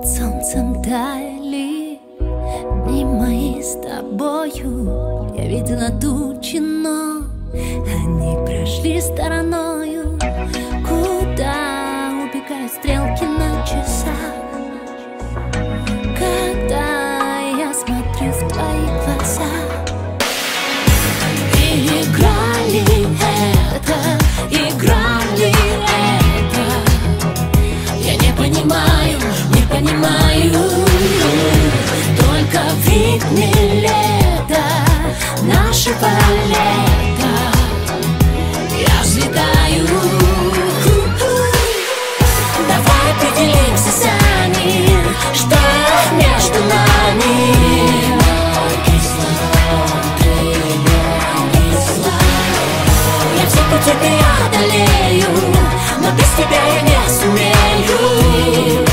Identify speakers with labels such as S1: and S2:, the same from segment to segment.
S1: под солнцем таяли дни мои с тобою. Я видела тучи, но они прошли стороною. Куда убегают стрелки на часах, когда я смотрю в твои глаза? И играли это, играли это. Я не понимаю, не понимаю. Только вид не лето, нашего лета. Я взлетаю. Давай определимся сами, что между нами. Я все пути преодолею, но без тебя я не сумею.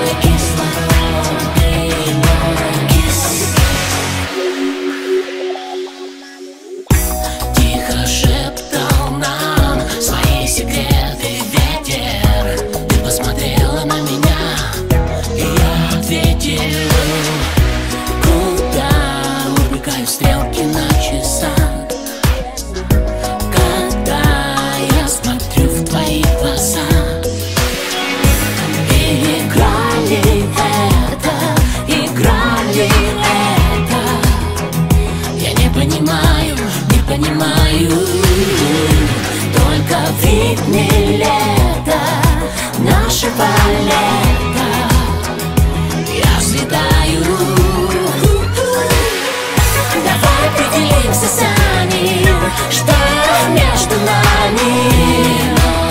S1: Тихо шептал нам свои секреты ветер. Ты посмотрела на меня, и я ответил. Куда убегают стрелки на часах, когда я смотрю в твои глаза? И играли это, играли это. Я не понимаю, не понимаю. Только вид не лето, нашего лета. Я взлетаю. Давай определимся сами, что между нами.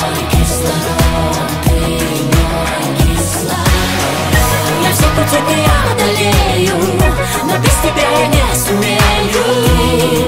S1: Я все пути преодолею, но без тебя я не сумею.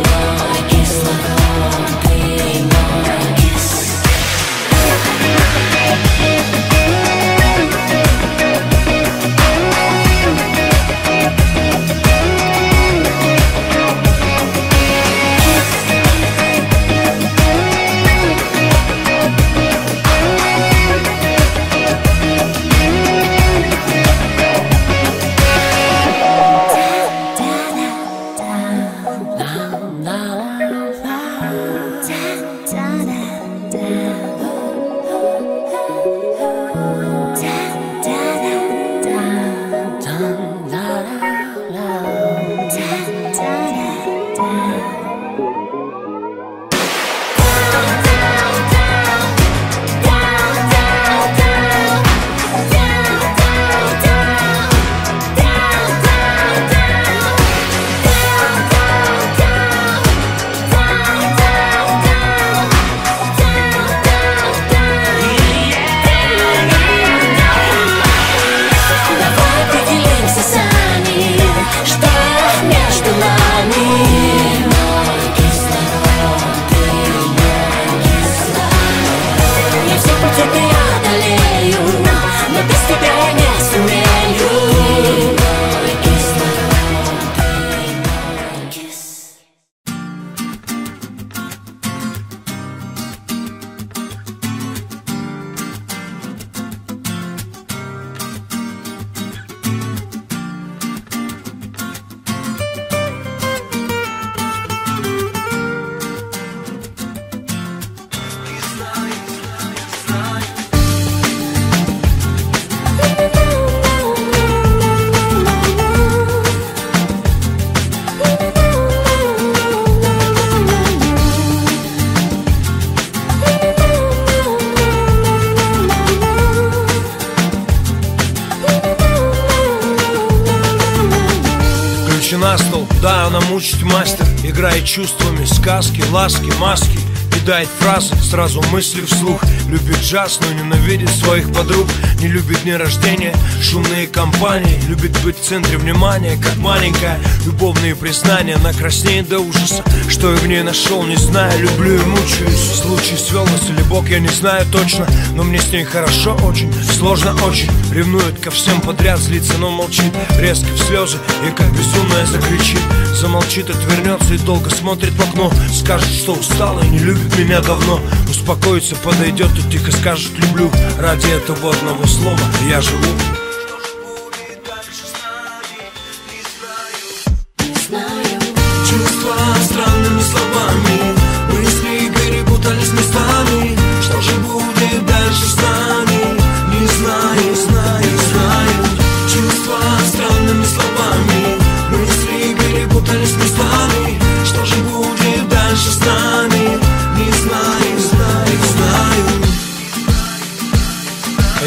S2: На стол, да, она мучить мастер. Играет чувствами, сказки, ласки, маски. Кидает фразы, сразу мысли вслух. Любит джаз, но ненавидит своих подруг. Не любит дни рождения, шумные компании. Любит быть в центре внимания, как маленькая. Любовные признания, она краснеет до ужаса. Что я в ней нашел, не знаю, люблю и мучаюсь. Случай свел нас или Бог, я не знаю точно. Но мне с ней хорошо очень, сложно очень. Ревнует ко всем подряд, злится, но молчит. Резко в слезы и как безумная закричит. Замолчит, отвернется и долго смотрит в окно. Скажет, что устала и не любит меня давно. Успокоится, подойдет и тихо скажет люблю. Ради этого одного слова я живу.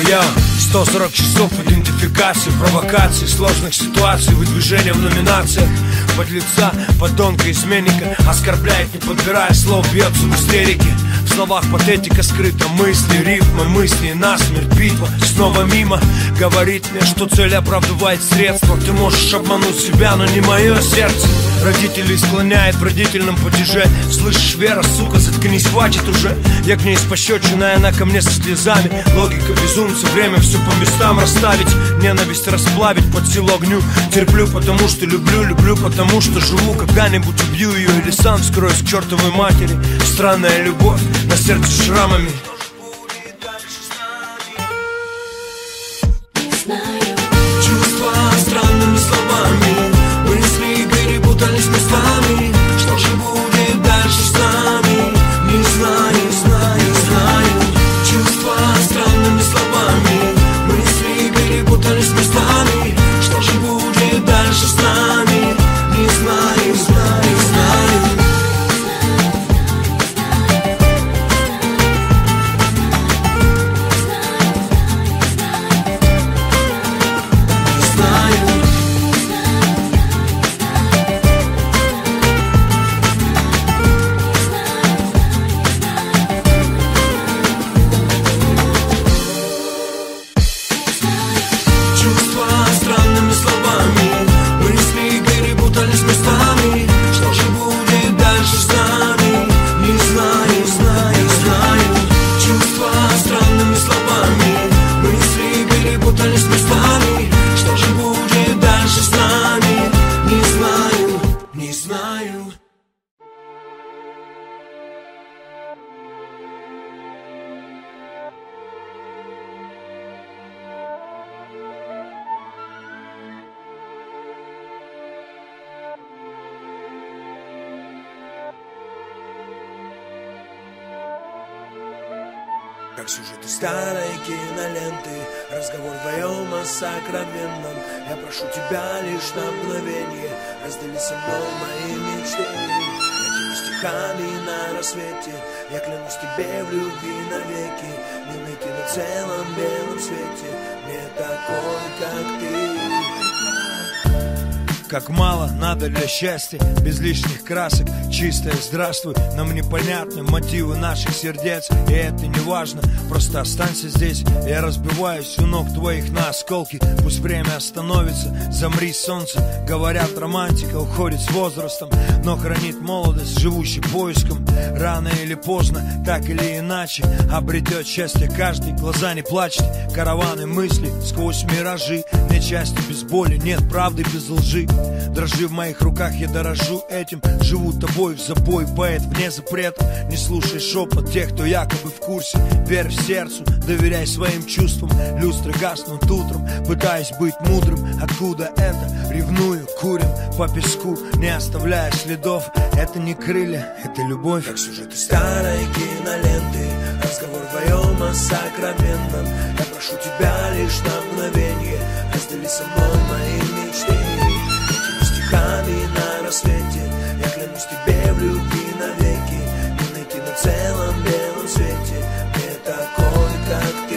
S2: Я 140 часов идентификации, провокаций, сложных ситуаций, выдвижения в номинациях. Подлеца, подонка, изменника оскорбляет, не подбирая слов, бьется в истерике. В словах патетика скрыта, мысли, рифмы, мысли, насмерть, битва снова мимо. Говорит мне, что цель оправдывает средства. Ты можешь обмануть себя, но не мое сердце. Родителей склоняет в родительном падеже. Слышишь, Вера, сука, заткнись, хватит уже. Я к ней с пощечиной, она ко мне со слезами. Логика безумца, время все по местам расставить. Ненависть расплавить, под силу огню. Терплю, потому что люблю, люблю, потому что живу. Когда-нибудь убью ее или сам вскроюсь к чертовой матери. Странная любовь, на сердце шрамами. Чувства странными словами, мысли перепутались местами. Что же будет дальше с нами? Не знаю, не знаю, не знаю. Чувства странными словами, мысли перепутались местами. Что же будет дальше с нами? Не знаю, не знаю, не знаю.
S3: Как сюжеты старой киноленты, разговор вдвоем о сокровенном. Я прошу тебя лишь на мгновение, раздели со мной мои мечты. Этими стихами на рассвете я клянусь тебе в любви навеки. Не найти на целом белом свете мне такой, как ты.
S2: Как мало надо для счастья, без лишних красок. Чистое здравствуй, нам непонятны мотивы наших сердец. И это не важно, просто останься здесь. Я разбиваюсь у ног твоих на осколки. Пусть время остановится, замри, солнце. Говорят, романтика уходит с возрастом, но хранит молодость, живущий поиском. Рано или поздно, так или иначе, обретет счастье каждый. Глаза не плачут, караваны мыслей сквозь миражи. Нет счастья без боли, нет правды без лжи. Дрожи в моих руках, я дорожу этим. Живу тобой в забой, поэт вне запретов. Не слушай шепот тех, кто якобы в курсе. Верь в сердцу, доверяй своим чувствам. Люстры гаснут утром, пытаясь быть мудрым. Откуда это? Ревную, курим по песку, не оставляя следов. Это не крылья, это любовь.
S3: Как сюжеты старой киноленты, разговор вдвоем о сокровенном. Я прошу тебя лишь на мгновение, раздели со мной мои мечты. Стихами на рассвете я клянусь тебе в любви навеки. Не найти на целом белом свете мне такой, как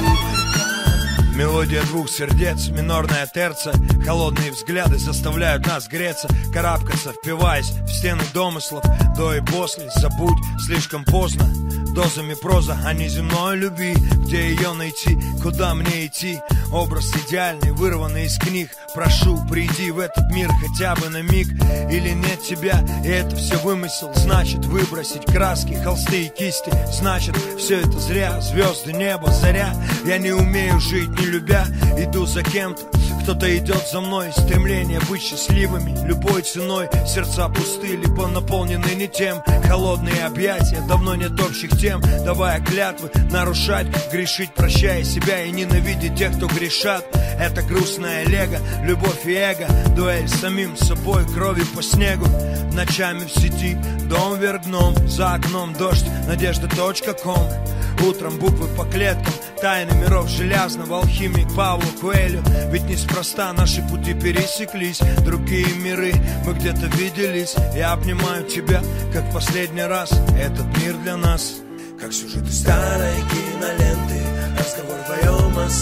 S3: ты.
S2: Мелодия двух сердец, минорная терция. Холодные взгляды заставляют нас греться, карабкаться, впиваясь в стены домыслов. До и после, забудь, слишком поздно. Дозами проза о неземной любви. Где ее найти, куда мне идти? Образ идеальный, вырванный из книг. Прошу, приди в этот мир хотя бы на миг. Или нет тебя, и это все вымысел. Значит, выбросить краски, холсты и кисти. Значит, все это зря. Звезды, небо, заря. Я не умею жить, не любя. Иду за кем-то, кто-то идет за мной. Стремление быть счастливыми любой ценой. Сердца пусты, либо наполнены не тем. Холодные объятия, давно нет общих тем. Давая клятвы, нарушать, грешить, прощая себя и ненавидеть тех, кто грешат. Это грустное лего, любовь и эго. Дуэль с самим собой, кровью по снегу. Ночами в сети, дом вверх дном. За окном дождь, надежда.ком. Утром буквы по клеткам, тайны миров железного. Алхимик Пауло Коэльо. Ведь неспроста наши пути пересеклись. Другие миры, мы где-то виделись. Я обнимаю тебя, как в последний раз. Этот мир для нас.
S3: Как сюжеты старой киноленты, разговор вдвоем о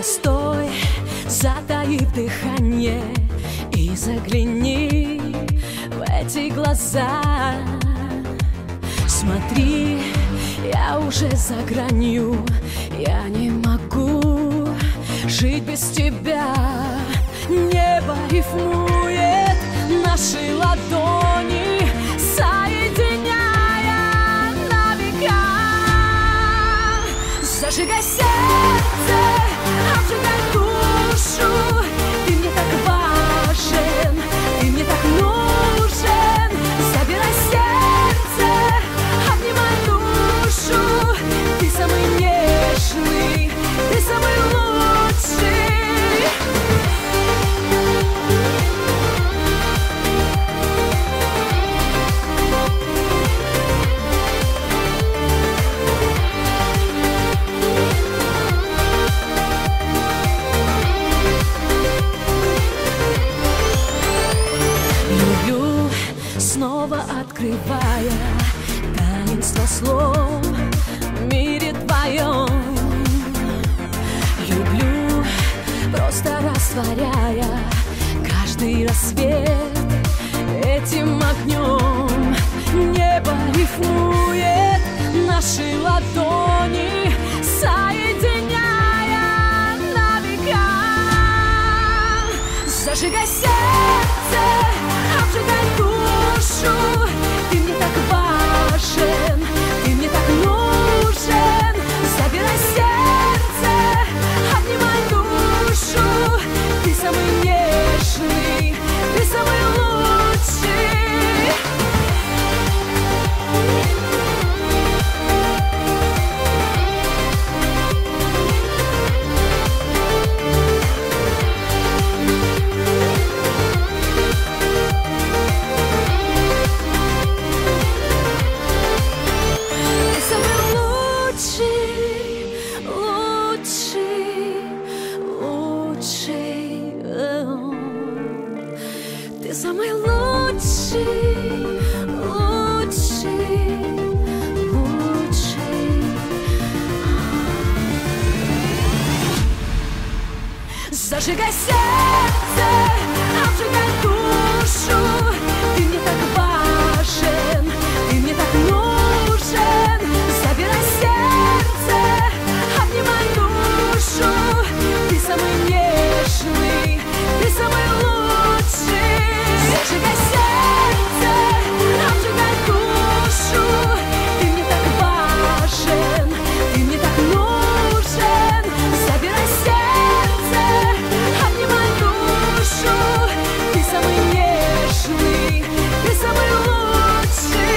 S1: Постой, затаив дыхание, и загляни в эти глаза. Смотри, я уже за гранью, я не могу жить без тебя. Небо рифмует наши ладони, соединяя на века. Зажигай сердце, обжигай душу. Ты мне так важен, ты мне так нужен. Забирай сердце, обнимай душу. Ты самый нежный, ты самый лучший. Снова открывая таинство слов в мире твоем. Люблю, просто растворяя каждый рассвет этим огнем. Небо рифмует наши ладони, соединяя на века. Зажигай сердце, обжигай душу. Ты мне так важен, ты мне так нужен. Забирай сердце, обнимай душу. Ты самый нежный, ты самый лучший. Самый лучший, лучший, лучший. Зажигай сердце, обжигай душу. Ты мне так важен, ты мне так нужен. Забирай сердце, обнимай душу. Ты самый нежный, ты самый лучший. Зажигай сердце, обжигай душу. Ты мне так важен, ты мне так нужен. Забирай сердце, обнимай душу. Ты самый нежный, ты самый лучший.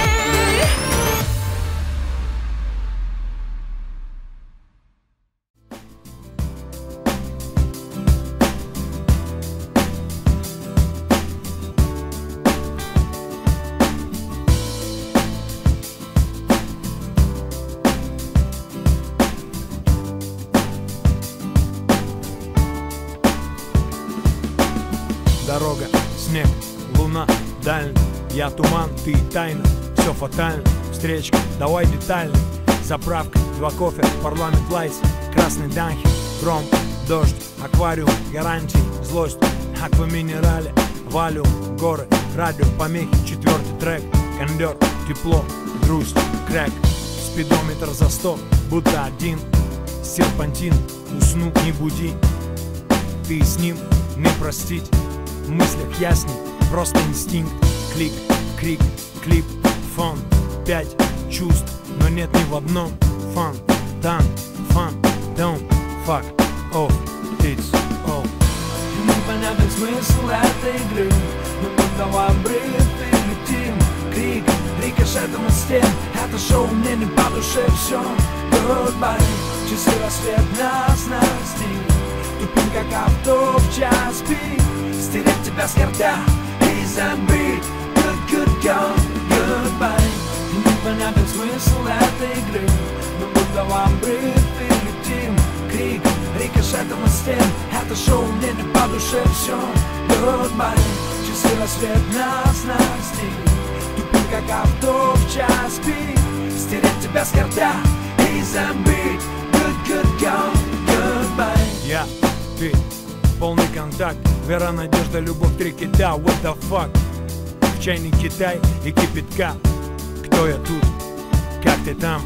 S2: Дорога, снег, луна, дальний. Я туман, ты тайна, все фатально. Встречка, давай детальный. Заправка, 2 кофе, парламент лайс. Красный данхи, гром, дождь, аквариум, гарантии, злость. Акваминерале, валюм, горы, радио, помехи. 4-й трек, кондер, тепло, грусть, крэк. Спидометр за 100, будто один. Серпантин, усну, не буди. Ты с ним не простить. В мыслях ясней, просто инстинкт. Клик, крик, клип, фон. 5 чувств, но нет ни в одном. Фан, дан, фан, don't fuck off, it's all.
S3: Непонятен смысл этой игры, но будто в обрыв и летим. Крик, рикошетом от стен. Это шоу мне не по душе, все goodbye. Часы рассвет нас настиг. Тупим как авто в час пик. Стереть тебя с карта и забыть. Good, good, gone, goodbye. Непонятен смысл этой игры, но будто в обрыв и летим. Крик, рикошетом от стен. Это шоу мне не по душе, все goodbye. Часы рассвет нас настиг. Тупим как авто в час пик. Стереть тебя с карта и забыть. Good, good, gone, goodbye.
S2: Я Ты, полный контакт, вера, надежда, любовь, 3 кита. What the fuck? В чайник Китай и кипятка. Кто я тут? Как ты там?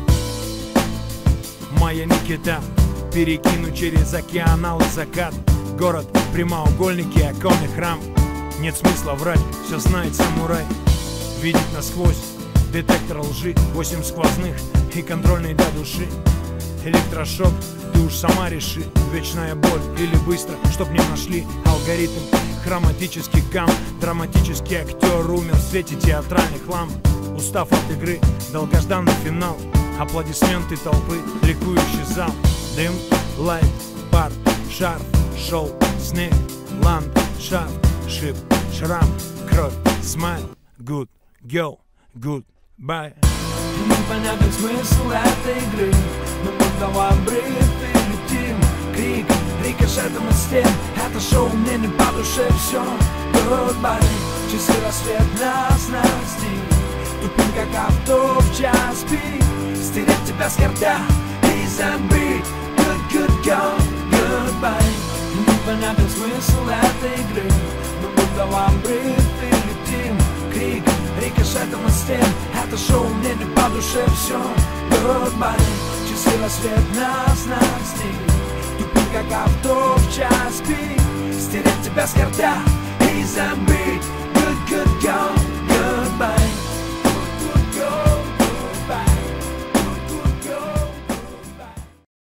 S2: Моя Никита. Перекину через океан алый закат. Город, прямоугольники, оконный храм. Нет смысла врать, все знает самурай. Видит насквозь, детектор лжи. 8 сквозных и контрольный для души. Электрошок, ты уж сама реши. Вечная боль или быстро, чтоб не нашли. Алгоритм, хроматический гамм. Драматический актер умер в свете театральных ламп. Устав от игры, долгожданный финал. Аплодисменты толпы, ликующий зал. Дым, лайт, пар, шарф, шоу, снег, ландшафт, шип, шрам, кровь, смайл. Good girl, goodbye.
S3: Непонятный смысл этой игры, но мы в обрыв и летим. Крик, рикошетом от стен. Это шоу мне не по душе, все. Goodbye. Часы рассвет нас настиг. Тупим как авто в час пик. Стереть тебя с карта и забыть. Good girl, goodbye. Непонятный смысл этой игры, но мы в обрыв и летим. Крик, рикошетом от стен. Это шоу мне не по душе, все. Goodbye. Часы рассвет нас настиг. Тупик как авто в час пик. Стереть тебя с карта и забыть.